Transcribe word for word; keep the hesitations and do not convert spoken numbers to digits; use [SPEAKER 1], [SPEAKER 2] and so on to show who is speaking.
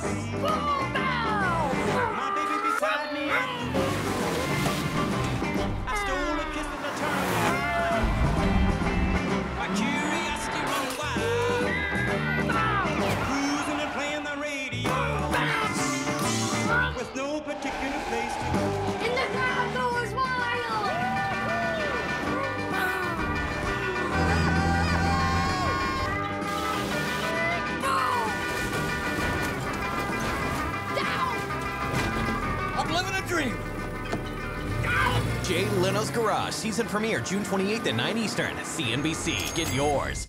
[SPEAKER 1] My baby beside me. I stole a kiss and I turned around. My curiosity runs wild. Cruising and playing the radio. With no particular place to go.
[SPEAKER 2] In the crowd goes wild.
[SPEAKER 3] I'm living a dream. Jay Leno's Garage, season premiere June twenty-eighth at nine Eastern. C N B C. Get yours.